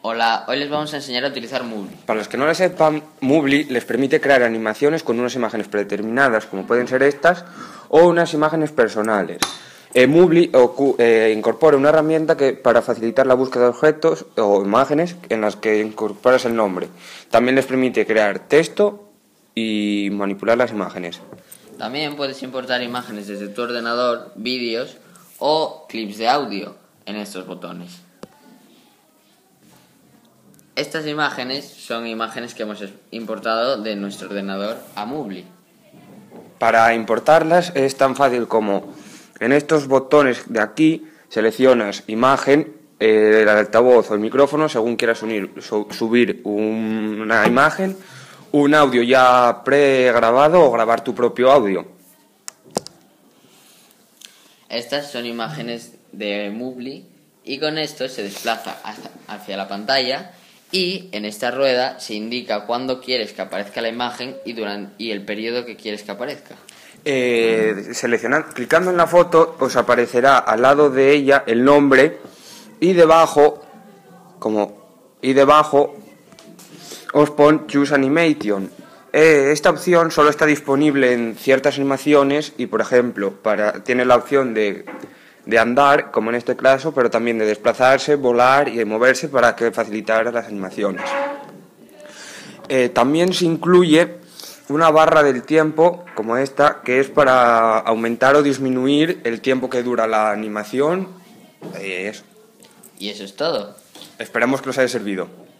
Hola, hoy les vamos a enseñar a utilizar Moodle. Para los que no lo sepan, Moodle les permite crear animaciones con unas imágenes predeterminadas, como pueden ser estas, o unas imágenes personales. Moodle incorpora una herramienta para facilitar la búsqueda de objetos o imágenes en las que incorporas el nombre. También les permite crear texto y manipular las imágenes. También puedes importar imágenes desde tu ordenador, vídeos o clips de audio en estos botones. Estas imágenes son imágenes que hemos importado de nuestro ordenador a Moodle. Para importarlas es tan fácil como en estos botones de aquí seleccionas imagen, el altavoz o el micrófono según quieras subir una imagen, un audio ya pregrabado o grabar tu propio audio. Estas son imágenes de Moodle y con esto se desplaza hacia la pantalla y en esta rueda se indica cuándo quieres que aparezca la imagen y el periodo que quieres que aparezca. Clicando en la foto os aparecerá al lado de ella el nombre y debajo os pone Choose Animation. Esta opción solo está disponible en ciertas animaciones y, por ejemplo, tiene la opción de andar, como en este caso, pero también de desplazarse, volar y de moverse para que facilitara las animaciones. También se incluye una barra del tiempo, como esta, que es para aumentar o disminuir el tiempo que dura la animación. Y eso es todo. Esperamos que os haya servido.